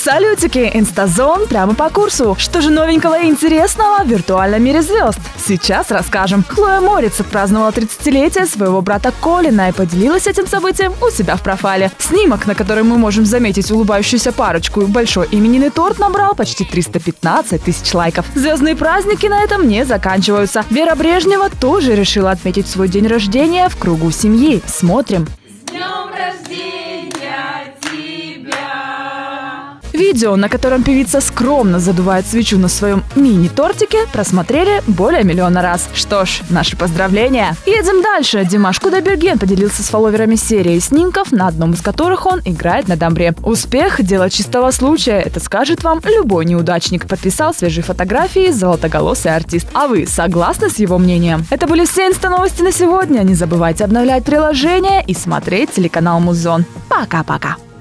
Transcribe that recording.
Салютики, Инстазон прямо по курсу. Что же новенького и интересного в виртуальном мире звезд? Сейчас расскажем. Хлоя Морец отпраздновала 30-летие своего брата Колина и поделилась этим событием у себя в профайле. Снимок, на котором мы можем заметить улыбающуюся парочку и большой именинный торт, набрал почти 315 тысяч лайков. Звездные праздники на этом не заканчиваются. Вера Брежнева тоже решила отметить свой день рождения в кругу семьи. Смотрим. С днем рождения тебя! Видео, на котором певица скромно задувает свечу на своем мини-тортике, просмотрели более миллиона раз. Что ж, наши поздравления! Едем дальше. Димаш Кудайберген поделился с фолловерами серией снимков, на одном из которых он играет на домбре. Успех – дело чистого случая, это скажет вам любой неудачник, подписал свежие фотографии золотоголосый артист. А вы согласны с его мнением? Это были все инста-новости на сегодня. Не забывайте обновлять приложение и смотреть телеканал Музон. Пока-пока!